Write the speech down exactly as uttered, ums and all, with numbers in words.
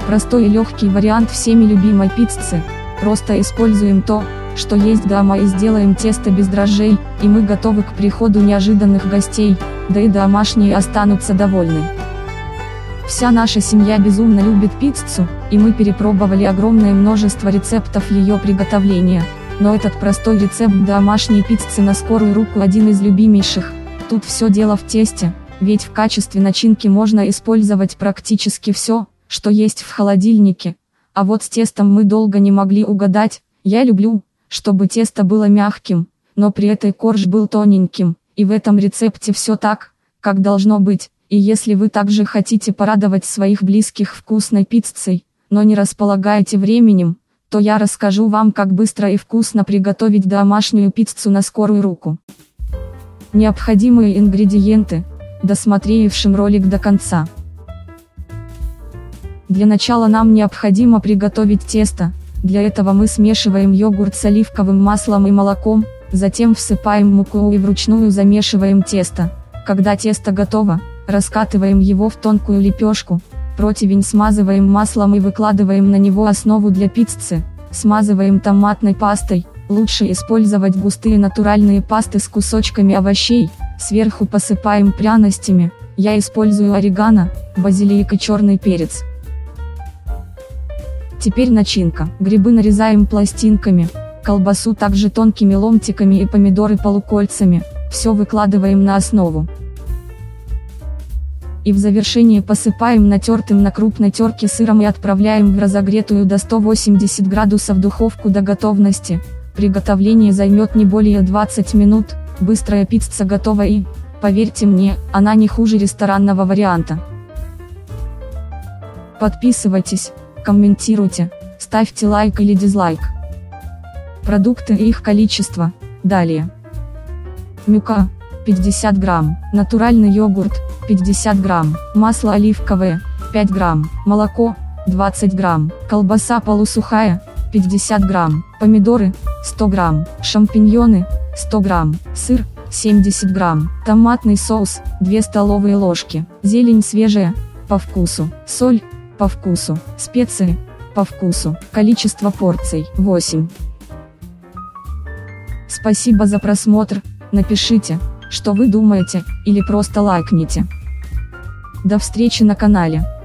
Простой и легкий вариант всеми любимой пиццы. Просто используем то, что есть дома, и сделаем тесто без дрожжей, и мы готовы к приходу неожиданных гостей, да и домашние останутся довольны. Вся наша семья безумно любит пиццу, и мы перепробовали огромное множество рецептов ее приготовления, но этот простой рецепт домашней пиццы на скорую руку один из любимейших. Тут все дело в тесте, ведь в качестве начинки можно использовать практически все, что есть в холодильнике, а вот с тестом мы долго не могли угадать. Я люблю, чтобы тесто было мягким, но при этом корж был тоненьким, и в этом рецепте все так, как должно быть. И если вы также хотите порадовать своих близких вкусной пиццей, но не располагаете временем, то я расскажу вам, как быстро и вкусно приготовить домашнюю пиццу на скорую руку. Необходимые ингредиенты, досмотревшим ролик до конца. Для начала нам необходимо приготовить тесто. Для этого мы смешиваем йогурт с оливковым маслом и молоком, затем всыпаем муку и вручную замешиваем тесто. Когда тесто готово, раскатываем его в тонкую лепешку, противень смазываем маслом и выкладываем на него основу для пиццы, смазываем томатной пастой, лучше использовать густые натуральные пасты с кусочками овощей, сверху посыпаем пряностями, я использую орегано, базилик и черный перец. Теперь начинка. Грибы нарезаем пластинками, колбасу также тонкими ломтиками и помидоры полукольцами, все выкладываем на основу. И в завершение посыпаем натертым на крупной терке сыром и отправляем в разогретую до ста восьмидесяти градусов духовку до готовности. Приготовление займет не более двадцати минут, быстрая пицца готова и, поверьте мне, она не хуже ресторанного варианта. Подписывайтесь, комментируйте, ставьте лайк или дизлайк. Продукты и их количество. Далее. Мука пятьдесят грамм, натуральный йогурт пятьдесят грамм, масло оливковое пять грамм, молоко двадцать грамм, колбаса полусухая пятьдесят грамм, помидоры сто грамм, шампиньоны сто грамм, сыр семьдесят грамм, томатный соус две столовые ложки, зелень свежая по вкусу, соль по вкусу, специи по вкусу, количество порций восемь. Спасибо за просмотр, напишите, что вы думаете, или просто лайкните. До встречи на канале.